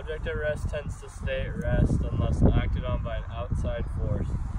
object at rest tends to stay at rest unless acted on by an outside force.